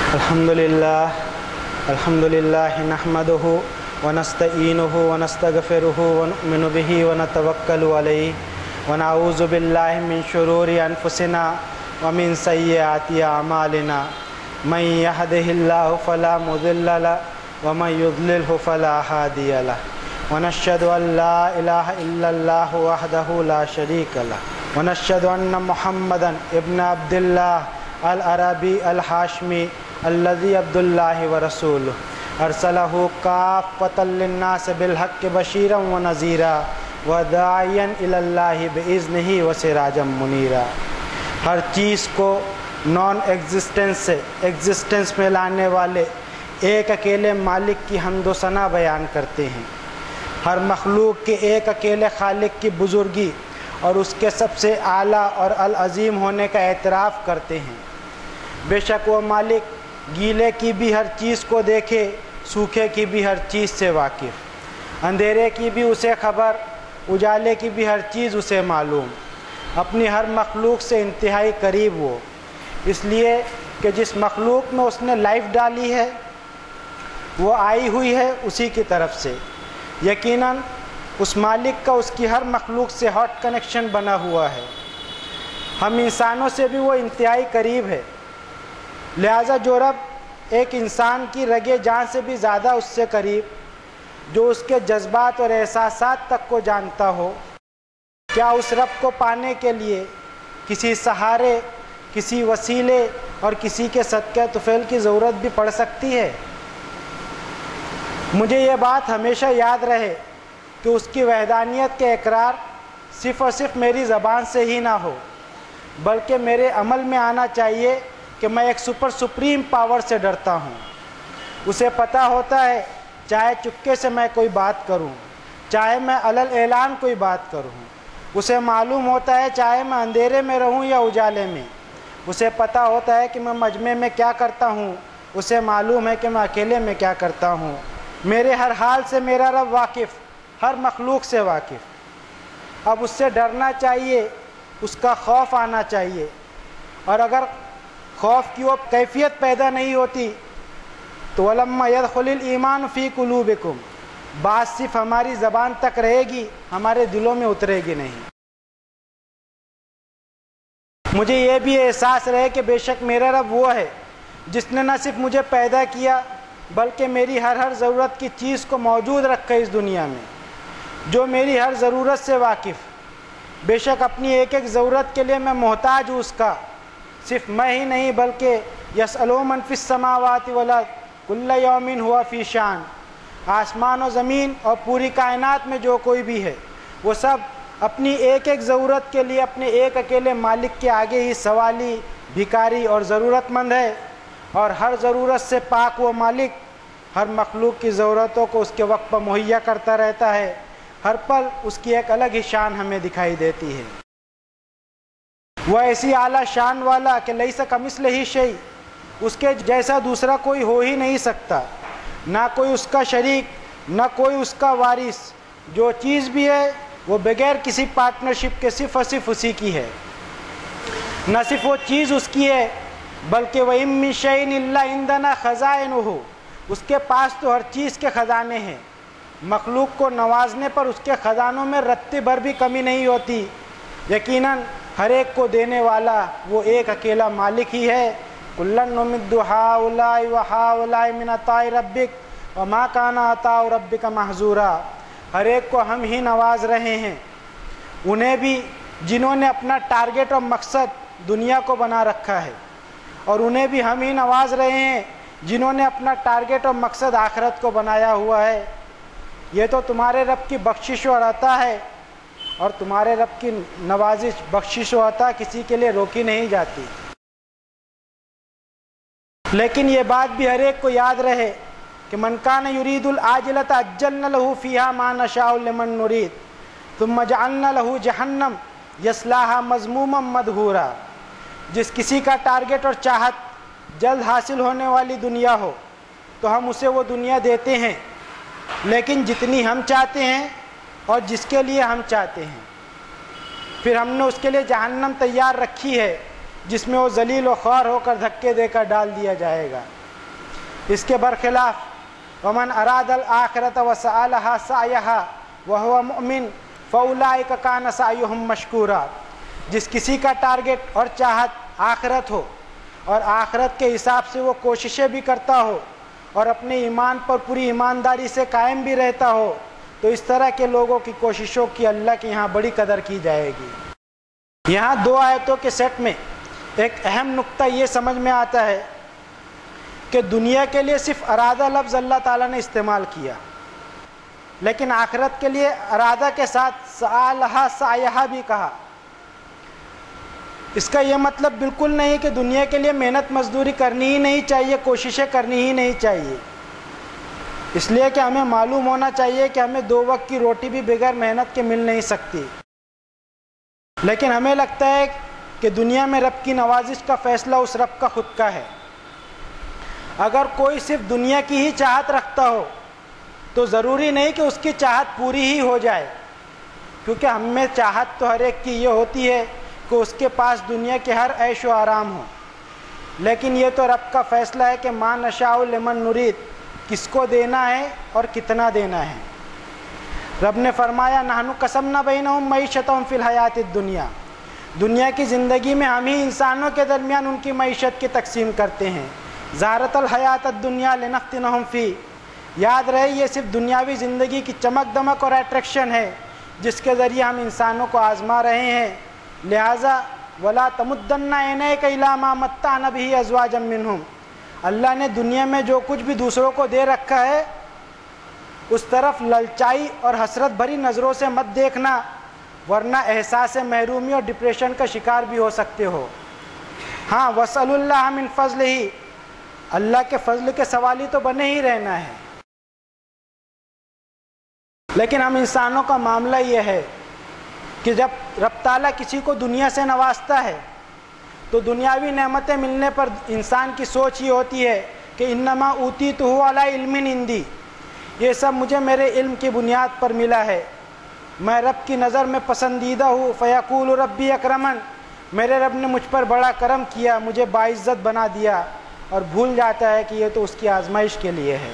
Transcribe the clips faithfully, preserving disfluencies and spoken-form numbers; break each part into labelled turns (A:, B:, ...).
A: الحمدللہ الحمدللہ نحمدہ ونستعینہ ونستغفرہ ونؤمن بہ ونتوکل علیہ ونعوذ باللہ من شرور انفسنا ومن سیئات اعمالنا من یہدہ اللہ فلا مضل لہ ومن یضللہ فلا ہادی لہ ونشہد ان لا الہ الا اللہ وحدہ لا شریک لہ ونشہد ان محمدا ابن عبد اللہ العربی الحاشمی الذی عبد اللہ ورسولہ ارسلہ کافۃ للناس بالحق بشیرا ونذیرا وداعیا الی اللہ باذنہ وسراجا منیرا۔ ہر چیز کو نان ایگزسٹنس سے ایگزسٹنس میں لانے والے ایک اکیلے مالک کی حمد و ثنا بیان کرتے ہیں۔ ہر مخلوق کے ایک اکیلے خالق کی بزرگی اور اس کے سب سے اعلیٰ اور العظیم ہونے کا اعتراف کرتے ہیں۔ بے شک وہ مالک گیلے کی بھی ہر چیز کو دیکھے، سوکھے کی بھی ہر چیز سے واقف، اندھیرے کی بھی اسے خبر، اجالے کی بھی ہر چیز اسے معلوم، اپنی ہر مخلوق سے انتہائی قریب وہ، اس لیے کہ جس مخلوق میں اس نے لائف ڈالی ہے وہ آئی ہوئی ہے اسی کی طرف سے۔ یقیناً اس مالک کا اس کی ہر مخلوق سے ہاٹ کنیکشن بنا ہوا ہے۔ ہم انسانوں سے بھی وہ انتہائی قریب ہے، لہٰذا جو رب ایک انسان کی رگے جان سے بھی زیادہ اس سے قریب، جو اس کے جذبات اور احساسات تک کو جانتا ہو، کیا اس رب کو پانے کے لیے کسی سہارے، کسی وسیلے اور کسی کے صدقہ طفیل کی ضرورت بھی پڑ سکتی ہے؟ مجھے یہ بات ہمیشہ یاد رہے کہ اس کی وحدانیت کے اقرار صرف اور صرف میری زبان سے ہی نہ ہو، بلکہ میرے عمل میں آنا چاہیے کہ میں ایک سپر سپریم پاور سے ڈرتا ہوں۔ اسے پتہ ہوتا ہے چاہے چپکے سے میں کوئی بات کروں، چاہے میں علل اعلان کوئی بات کروں، اسے معلوم ہوتا ہے چاہے میں اندھیرے میں رہوں یا اجالے میں، اسے پتہ ہوتا ہے کہ میں مجمع میں کیا کرتا ہوں، اسے معلوم ہے کہ میں اکیلے میں کیا کرتا ہوں۔ میرے ہر حال سے میرا رب واقف، ہر مخلوق سے واقف۔ اب اس سے ڈرنا چاہیے، اس کا خوف آنا چاہیے، اور اگر خوف کی وہ کیفیت پیدا نہیں ہوتی تو وَلَمَّا يَدْخُلِ الْإِيمَانُ فِي قُلُوبِكُمْ، بات صرف ہماری زبان تک رہے گی، ہمارے دلوں میں اترے گی نہیں۔ مجھے یہ بھی احساس رہے کہ بے شک میرا رب وہ ہے جس نے نہ صرف مجھے پیدا کیا بلکہ میری ہر ہر ضرورت کی چیز کو موجود رکھا اس دنیا میں، جو میری ہر ضرورت سے واقف۔ بے شک اپنی ایک ایک ضرورت کے لیے میں محتاج ہوں اس کا، صرف میں ہی نہیں بلکہ یسألو من فی السماوات والارض کل یوم ہوا فی شان، آسمان و زمین اور پوری کائنات میں جو کوئی بھی ہے وہ سب اپنی ایک ایک ضرورت کے لیے اپنے ایک اکیلے مالک کے آگے ہی سوالی، بھکاری اور ضرورت مند ہے، اور ہر ضرورت سے پاک وہ مالک ہر مخلوق کی ضرورتوں کو اس کے وقت پر مہیا کرتا رہتا ہے۔ ہر پل اس کی ایک الگ ہی شان ہمیں دکھائی دیتی ہے۔ وہ ایسی اعلیٰ شان والا کہ لیس کمثلہ شیء، اس کے جیسا دوسرا کوئی ہو ہی نہیں سکتا، نہ کوئی اس کا شریک، نہ کوئی اس کا وارث۔ جو چیز بھی ہے وہ بغیر کسی پارٹنرشپ کے صرف اور صرف اسی کی ہے۔ نہ صرف وہ چیز اس کی ہے بلکہ وَإِن مِّن شَيْءٍ إِلَّا عِندَنَا خَزَائِنُهُ، اس کے پاس تو ہر چیز کے خزانے ہیں۔ مخلوق کو نوازنے پر اس کے خزانوں میں رتی بھر بھی کمی نہیں ہوتی۔ یقیناً ہر ایک کو دینے والا وہ ایک اکیلا مالک ہی ہے۔ كُلًّا نُمِدُّ هَٰؤُلَاءِ وَهَٰؤُلَاءِ مِنْ عَطَاءِ رَبِّكَ وَمَا كَانَ عَطَاءُ رَبِّكَ مَحْظُورًا، ہر ایک کو ہم ہی نواز رہے ہیں، انہیں بھی جنہوں نے اپنا ٹارگٹ اور مقصد دنیا کو بنا رکھا ہے، اور انہیں بھی ہم ہی نواز رہے ہیں جنہوں نے اپنا ٹارگٹ اور مقصد آخرت کو بنایا ہوا ہے۔ یہ تو تمہارے رب کی بخشش اور عطا ہے، اور تمہارے رب کی نوازش، بخشش و عطا کسی کے لیے روکی نہیں جاتی۔ لیکن یہ بات بھی ہر ایک کو یاد رہے کہ من کان یرید العاجلۃ عجلنا لہ فیہا ما نشاء لمن نرید ثم جعلنا لہ جہنم یصلاھا مذموما مدحورا۔ جس کسی کا ٹارگٹ اور چاہت جلد حاصل ہونے والی دنیا ہو تو ہم اسے وہ دنیا دیتے ہیں، لیکن جتنی ہم چاہتے ہیں اور جس کے لیے ہم چاہتے ہیں، پھر ہم نے اس کے لیے جہنم تیار رکھی ہے جس میں وہ ذلیل و خوار ہو کر دھکے دے کر ڈال دیا جائے گا۔ اس کے برخلاف ومن اراد الآخرۃ وسعى لها سعيها وهو مؤمن فاولئک کان سعیهم مشکورا، جس کسی کا ٹارگٹ اور چاہت آخرت ہو اور آخرت کے حساب سے وہ کوششیں بھی کرتا ہو اور اپنے ایمان پر پوری ایمانداری سے قائم بھی رہتا ہو، تو اس طرح کے لوگوں کی کوششوں کی اللہ کے یہاں بڑی قدر کی جائے گی۔ یہاں دو آیتوں کے سیٹ میں ایک اہم نقطہ یہ سمجھ میں آتا ہے کہ دنیا کے لیے صرف ارادہ لفظ اللہ تعالیٰ نے استعمال کیا، لیکن آخرت کے لیے ارادہ کے ساتھ سعالہا سعیہا بھی کہا۔ اس کا یہ مطلب بالکل نہیں کہ دنیا کے لیے محنت مزدوری کرنی ہی نہیں چاہیے، کوششیں کرنی ہی نہیں چاہیے، اس لیے کہ ہمیں معلوم ہونا چاہیے کہ ہمیں دو وقت کی روٹی بھی بغیر محنت کے مل نہیں سکتی۔ لیکن ہمیں لگتا ہے کہ دنیا میں رب کی نوازش کا فیصلہ اس رب کا خود کا ہے۔ اگر کوئی صرف دنیا کی ہی چاہت رکھتا ہو تو ضروری نہیں کہ اس کی چاہت پوری ہی ہو جائے، کیونکہ ہم میں چاہت تو ہر ایک کی یہ ہوتی ہے کہ اس کے پاس دنیا کے ہر عیش و آرام ہو، لیکن یہ تو رب کا فیصلہ ہے کہ ما نشاء لمن نرید، کس کو دینا ہے اور کتنا دینا ہے۔ رب نے فرمایا نحن قسمنا بینہم معیشتہم فی الحیات الدنیا، دنیا کی زندگی میں ہم ہی انسانوں کے درمیان ان کی معیشت کی تقسیم کرتے ہیں۔ زہرۃ الحیات الدنیا لنفتنہم فی، یاد رہے یہ صرف دنیاوی زندگی کی چمک دمک اور اٹریکشن ہے جس کے ذریعے ہم انسانوں کو آزما رہے ہیں، لہٰذا ولا تمدن عینیک الی ما متعنا بہ ازواجا منہم، اللہ نے دنیا میں جو کچھ بھی دوسروں کو دے رکھا ہے اس طرف للچائی اور حسرت بھری نظروں سے مت دیکھنا، ورنہ احساس محرومی اور ڈپریشن کا شکار بھی ہو سکتے ہو۔ ہاں واسألوا اللہ من فضلہ، اللہ کے فضل کے سوالی تو بنے ہی رہنا ہے۔ لیکن ہم انسانوں کا معاملہ یہ ہے کہ جب رب تعالیٰ کسی کو دنیا سے نوازتا ہے تو دنیاوی نعمتیں ملنے پر انسان کی سوچ یہ ہوتی ہے کہ انما اوتیتہ علی علم عندی، یہ سب مجھے میرے علم کی بنیاد پر ملا ہے، میں رب کی نظر میں پسندیدہ ہوں، فیقول ربی اکرمن، میرے رب نے مجھ پر بڑا کرم کیا، مجھے باعزت بنا دیا، اور بھول جاتا ہے کہ یہ تو اس کی آزمائش کے لیے ہے۔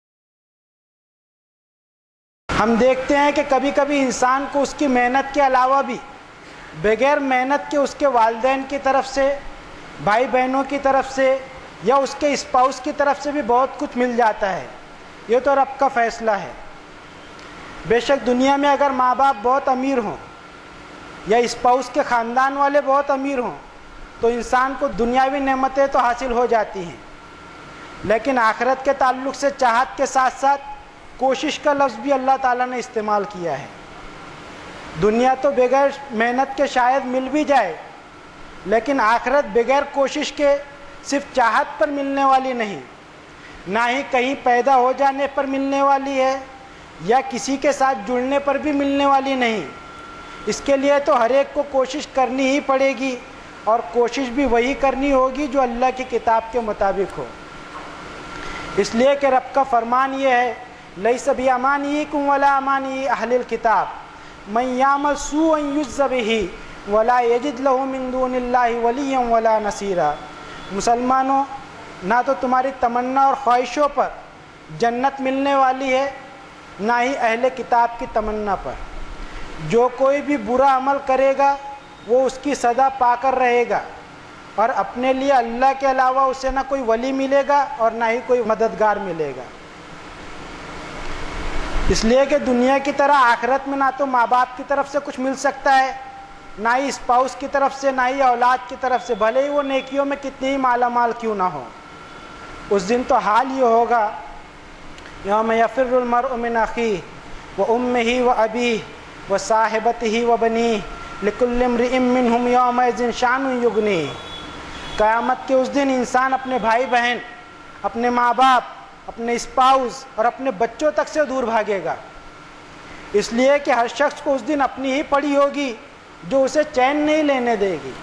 A: ہم دیکھتے ہیں کہ کبھی کبھی انسان کو اس کی محنت کے علاوہ بھی بغیر محنت کے اس کے والدین کی طرف سے، بھائی بہنوں کی طرف سے یا اس کے اسپاؤس کی طرف سے بھی بہت کچھ مل جاتا ہے، یہ تو رب کا فیصلہ ہے۔ بے شک دنیا میں اگر ماں باپ بہت امیر ہوں یا اسپاؤس کے خاندان والے بہت امیر ہوں تو انسان کو دنیاوی نعمتیں تو حاصل ہو جاتی ہیں، لیکن آخرت کے تعلق سے چاہت کے ساتھ ساتھ کوشش کا لفظ بھی اللہ تعالیٰ نے استعمال کیا ہے۔ دنیا تو بغیر محنت کے شاید مل بھی جائے، لیکن آخرت بغیر کوشش کے صرف چاہت پر ملنے والی نہیں، نہ ہی کہیں پیدا ہو جانے پر ملنے والی ہے یا کسی کے ساتھ جڑنے پر بھی ملنے والی نہیں۔ اس کے لیے تو ہر ایک کو کوشش کرنی ہی پڑے گی، اور کوشش بھی وہی کرنی ہوگی جو اللہ کی کتاب کے مطابق ہو۔ اس لیے کہ رب کا فرمان یہ ہے لیس بامانیکم ولا امانی اہل الکتاب من یعمل سوءا یجز بہ ولا یجد لہ من دون اللہ ولیا ولا نصیرا، مسلمانوں نہ تو تمہاری تمنا اور خواہشوں پر جنت ملنے والی ہے، نہ ہی اہل کتاب کی تمنا پر۔ جو کوئی بھی برا عمل کرے گا وہ اس کی سزا پا کر رہے گا، اور اپنے لیے اللہ کے علاوہ اسے نہ کوئی ولی ملے گا اور نہ ہی کوئی مددگار ملے گا۔ اس لیے کہ دنیا کی طرح آخرت میں نہ تو ماں باپ کی طرف سے کچھ مل سکتا ہے، نہ ہی اسپاؤس کی طرف سے، نہ ہی اولاد کی طرف سے، بھلے ہی وہ نیکیوں میں کتنی ہی مالا مال کیوں نہ ہو۔ اس دن تو حال یہ ہوگا یوم یفر المرء من اخیہ وامہ وابیہ وصاحبتہ وبنیہ لکل امرئ منہم یومئذ شأن یغنیہ، قیامت کے اس دن انسان اپنے بھائی بہن، اپنے ماں باپ، اپنے اسپاؤس اور اپنے بچوں تک سے دور بھاگے گا، اس لیے کہ ہر شخص کو اس دن اپنی ہی پڑی ہوگی جو اسے چین نہیں لینے دے گی۔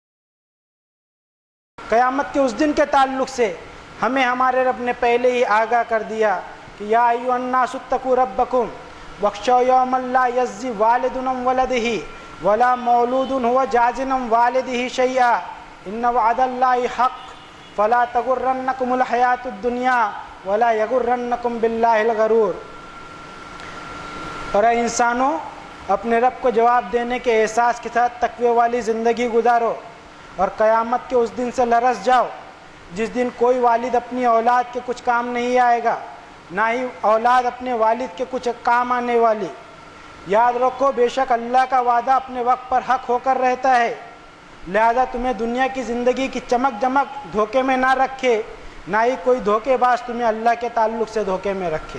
A: قیامت کے اس دن کے تعلق سے ہمیں ہمارے رب نے پہلے ہی آگاہ کر دیا کہ یا ایھا الناس اتقوا ربکم واخشوا یوما لا یجزی والد عن ولدہ ولا مولود هو جاز عن والدہ شیئا ان وعد اللہ حق فلا تغرنکم الحیات الدنیا ولا یغرنکم باللہ الغرور۔ اور اے انسانوں، اپنے رب کو جواب دینے کے احساس کے ساتھ تقوی والی زندگی گزارو اور قیامت کے اس دن سے لرز جاؤ جس دن کوئی والد اپنی اولاد کے کچھ کام نہیں آئے گا، نہ ہی اولاد اپنے والد کے کچھ کام آنے والی۔ یاد رکھو، بے شک اللہ کا وعدہ اپنے وقت پر حق ہو کر رہتا ہے، لہذا تمہیں دنیا کی زندگی کی چمک دمک دھوکے میں نہ رکھے، نہ ہی کوئی دھوکے باز تمہیں اللہ کے تعلق سے دھوکے میں رکھے۔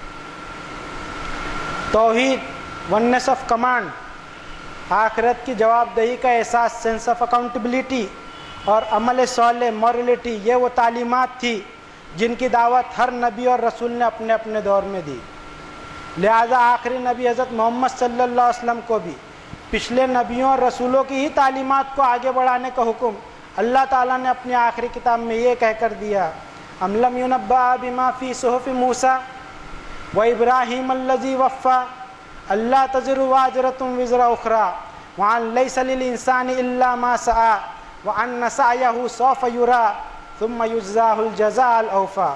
A: توحید، ونس آف کمانڈ، آخرت کی جواب دہی کا احساس، سینس آف اکاؤنٹیبلٹی اور عمل صالح، موریلٹی، یہ وہ تعلیمات تھی جن کی دعوت ہر نبی اور رسول نے اپنے اپنے دور میں دی۔ لہذا آخری نبی حضرت محمد صلی اللہ علیہ وسلم کو بھی پچھلے نبیوں اور رسولوں کی ہی تعلیمات کو آگے بڑھانے کا حکم اللہ تعالیٰ نے اپنی آخری کتاب میں یہ کہہ کر دیا، ام لم ینبأ بما فی صحف موسیٰ وابراہیم الذی وفی الا تزر وازرۃ وزر اخری وان لیس للانسان الا ما سعی وان سعیہ سوف یری ثم یجزاہ الجزاء الاوفی۔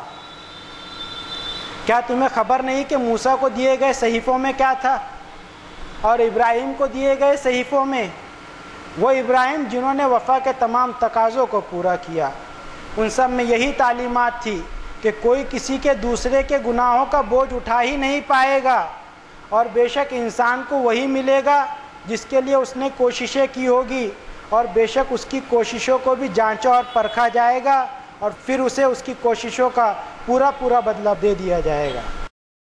A: کیا تمہیں خبر نہیں کہ موسیٰ کو دیے گئے صحیفوں میں کیا تھا اور ابراہیم کو دیے گئے صحیفوں میں؟ وہ ابراہیم جنہوں نے وفا کے تمام تقاضوں کو پورا کیا، ان سب میں یہی تعلیمات تھی کہ کوئی کسی کے دوسرے کے گناہوں کا بوجھ اٹھا ہی نہیں پائے گا، اور بے شک انسان کو وہی ملے گا جس کے لیے اس نے کوششیں کی ہوگی، اور بے شک اس کی کوششوں کو بھی جانچا اور پرکھا جائے گا، اور پھر اسے اس کی کوششوں کا پورا پورا بدلہ دے دیا جائے گا۔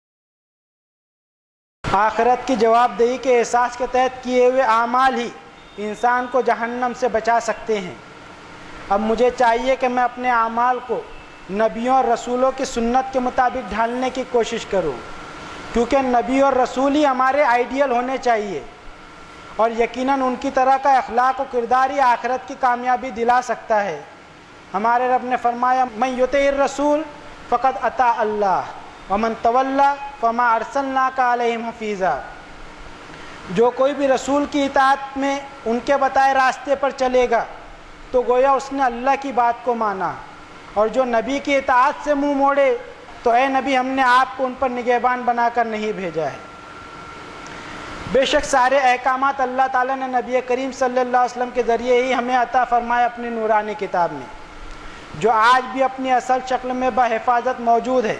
A: آخرت کی جواب دہی کے احساس کے تحت کیے ہوئے اعمال ہی انسان کو جہنم سے بچا سکتے ہیں۔ اب مجھے چاہیے کہ میں اپنے اعمال کو نبیوں اور رسولوں کی سنت کے مطابق ڈھالنے کی کوشش کروں، کیونکہ نبی اور رسول ہی ہمارے آئیڈیل ہونے چاہیے، اور یقیناً ان کی طرح کا اخلاق و کردار ہی آخرت کی کامیابی دلا سکتا ہے۔ ہمارے رب نے فرمایا، من یطع الرسول فقد اطاع اللہ ومن تولی فما ارسلناک علیہم حفیظا۔ جو کوئی بھی رسول کی اطاعت میں ان کے بتائے راستے پر چلے گا تو گویا اس نے اللہ کی بات کو مانا، اور جو نبی کی اطاعت سے منہ موڑے تو اے نبی ہم نے آپ کو ان پر نگہبان بنا کر نہیں بھیجا ہے۔ بے شک سارے احکامات اللہ تعالیٰ نے نبی کریم صلی اللہ علیہ وسلم کے ذریعے ہی ہمیں عطا فرمایا اپنی نورانی کتاب میں، جو آج بھی اپنی اصل شکل میں بحفاظت موجود ہے۔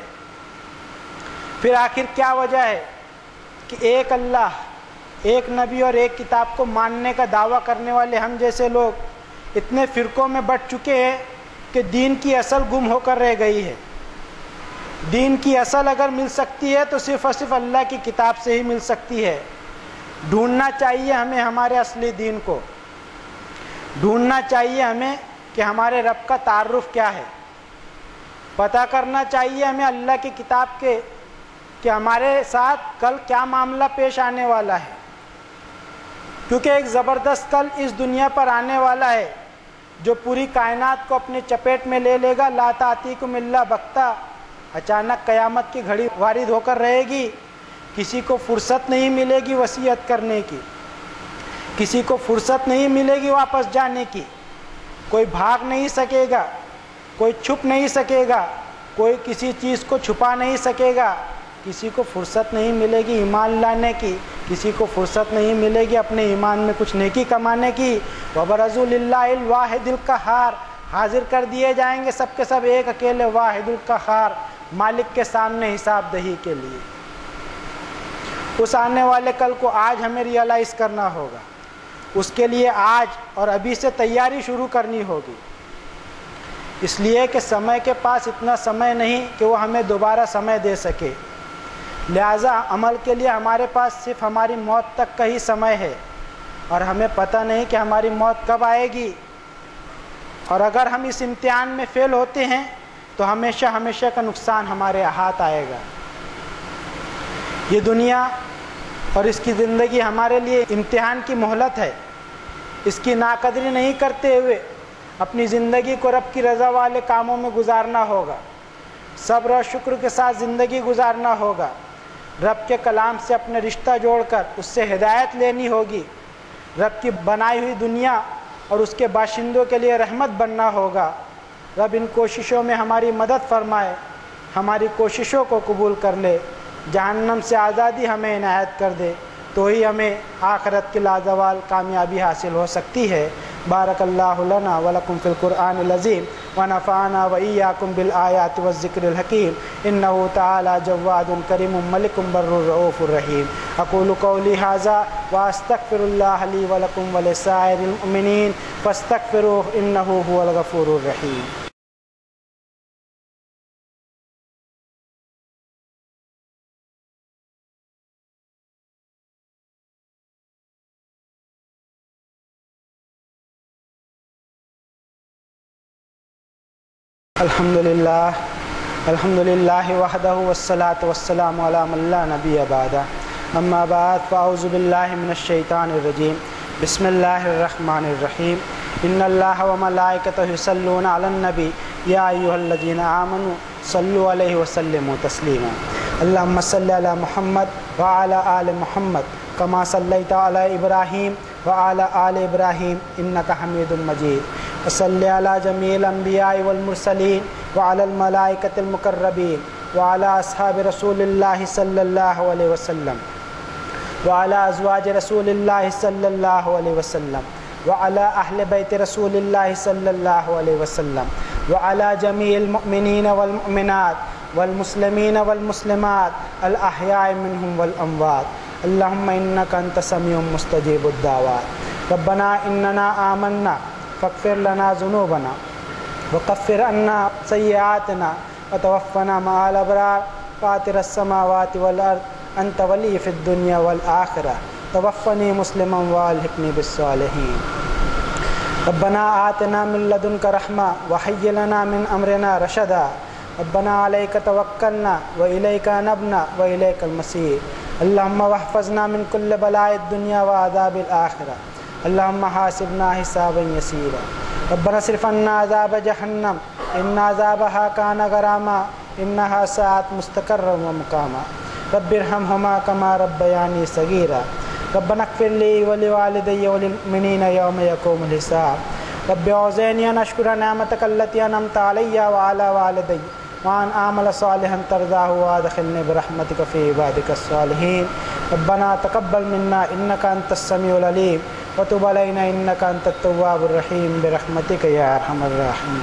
A: پھر آخر کیا وجہ ہے کہ ایک اللہ، ایک نبی اور ایک کتاب کو ماننے کا دعویٰ کرنے والے ہم جیسے لوگ اتنے فرقوں میں بٹ چکے ہیں کہ دین کی اصل گم ہو کر رہ گئی ہے۔ دین کی اصل اگر مل سکتی ہے تو صرف اور صرف اللہ کی کتاب سے ہی مل سکتی ہے۔ ڈھونڈنا چاہیے ہمیں ہمارے اصلی دین کو، ڈھونڈنا چاہیے ہمیں کہ ہمارے رب کا تعارف کیا ہے، پتہ کرنا چاہیے ہمیں اللہ کی کتاب کے کہ ہمارے ساتھ کل کیا معاملہ پیش آنے والا ہے، کیونکہ ایک زبردست کل اس دنیا پر آنے والا ہے جو پوری کائنات کو اپنے چپیٹ میں لے لے گا۔ لا تأتیکم الا بغتہ، اچانک قیامت کی گھڑی وارد ہو کر رہے گی، کسی کو فرصت نہیں ملے گی وصیت کرنے کی، کسی کو فرصت نہیں ملے گی واپس جانے کی، کوئی بھاگ نہیں سکے گا، کوئی چھپ نہیں سکے گا، کوئی کسی چیز کو چھپا نہیں سکے گا، کسی کو فرصت نہیں ملے گی ایمان لانے کی، کسی کو فرصت نہیں ملے گی اپنے ایمان میں کچھ نیکی کمانے کی۔ وَبَرَزُوا لِلَّهِ الْوَاحِدِ الْقَهَّارِ، حاضر کر دیے جائیں گے سب کے سب ایک اکیلے واحد القہار مالک کے سامنے حساب دہی کے لیے۔ اس آنے والے کل کو آج ہمیں ریئلائز کرنا ہوگا، اس کے لیے آج اور ابھی سے تیاری شروع کرنی ہوگی، اس لیے کہ سمے کے پاس اتنا سمے نہیں کہ وہ ہمیں دوبارہ سمے دے سکے، لہٰذا عمل کے لیے ہمارے پاس صرف ہماری موت تک کا ہی سمے ہے، اور ہمیں پتہ نہیں کہ ہماری موت کب آئے گی، اور اگر ہم اس امتحان میں فیل ہوتے ہیں تو ہمیشہ ہمیشہ کا نقصان ہمارے ہاتھ آئے گا۔ یہ دنیا اور اس کی زندگی ہمارے لیے امتحان کی مہلت ہے، اس کی ناقدری نہیں کرتے ہوئے اپنی زندگی کو رب کی رضا والے کاموں میں گزارنا ہوگا، صبر و شکر کے ساتھ زندگی گزارنا ہوگا، رب کے کلام سے اپنے رشتہ جوڑ کر اس سے ہدایت لینی ہوگی، رب کی بنائی ہوئی دنیا اور اس کے باشندوں کے لیے رحمت بننا ہوگا، رب ان کوششوں میں ہماری مدد فرمائے، ہماری کوششوں کو قبول کر لے، جہنم سے آزادی ہمیں عنایت کر دے، تو ہی ہمیں آخرت کی لازوال کامیابی حاصل ہو سکتی ہے۔ بارک اللہ لنا ولکم فی القرآن العظیم ونفعنا وإیاکم بالآیات والذکر الحکیم انہ تعالی جواد کریم ملک بر رؤوف الرحیم۔ اقول قولی ھذا واستغفر اللہ لی ولکم ولسائر المؤمنین فاستغفروہ انہ هو الغفور الرحیم۔ الحمدللہ الحمدللہ وحدہ والصلاة والسلام علی من لا نبی بعدہ، اما بعد فاعوذ باللہ من الشیطان الرجیم، بسم اللہ الرحمن الرحیم۔ ان اللہ وملائکتہ یصلون علی النبی یا ایھا الذین آمنوا صلوا علیہ وسلموا تسلیما۔ اللہم صلی علی محمد وعلی آل محمد کما صلیت علی ابراہیم وعلی آل ابراہیم انک حمید مجید۔ وصلی علی جمیع الانبیاء والمرسلین وعلی الملائکۃ المقربین وعلی اصحاب رسول اللہ صلی اللہ علیہ وسلم وعلی ازواج رسول اللہ صلی اللہ علیہ وسلم وعلی اہل بیت رسول اللہ صلی اللہ علیہ وسلم وعلی جمیع المؤمنین والمؤمنات والمسلمین والمسلمات الاحیاء منہم والاموات۔ اللہم انک انت سمیع مستجیب الدعوات۔ ربنا اننا آمنا فاغفر لنا ذنوبنا وکفر عنا سیئاتنا وتوفنا مع الابرار فاطر السماوات والارض انت ولی فی الدنیا والآخرہ توفنی مسلما والحقنی بالصالحین۔ ربنا آتنا من لدنک رحمہ وہیئ لنا من امرنا رشدا۔ ربنا علیک توکلنا والیک انبنا والیک المصیر۔ اللہم واحفظنا من کل بلاء الدنیا وعذاب الآخرہ۔ اللہم حاسبنا حسابا یسیرا۔ ربنا اصرف عنا عذاب جہنم ان عذابها کان غراما انہا ساءت مستقرا ومقاما۔ رب ارحمہما کما ربیانی صغیرا۔ ربنا اغفر لی ولوالدی وللمؤمنین یوم یقوم الحساب۔ رب اوزعنی ان اشکر نعمتک التی انعمت علی وعلی والدی وان اعمل صالحا ترضاہ وادخلنی برحمتک فی عبادک الصالحین۔ ربنا تقبل منا انک انت السمیع العلیم وتب علینا انک انت التواب الرحیم برحمتک یا ارحم الراحمین۔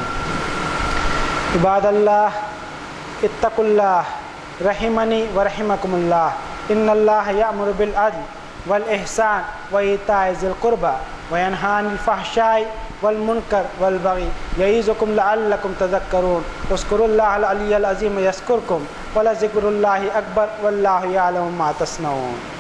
A: عباد اللہ اتقوا اللہ رحمنی ورحمکم اللہ۔ ان اللہ یأمر بالعدل والإحسان وإیتاء ذی القربى وینہی عن الفحشاء والمنکر والبغی یعظکم لعلکم تذکرون۔ اذکروا اللہ العلی العظیم یذکرکم ولذکر اللہ اکبر واللہ یعلم ما تصنعون۔